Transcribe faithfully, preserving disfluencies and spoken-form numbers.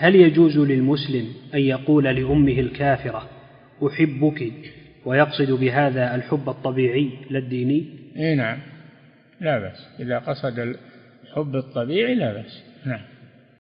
هل يجوز للمسلم أن يقول لأمه الكافرة أحبك ويقصد بهذا الحب الطبيعي لا الديني؟ إيه نعم، لا بأس، إذا قصد الحب الطبيعي لا بأس. نعم.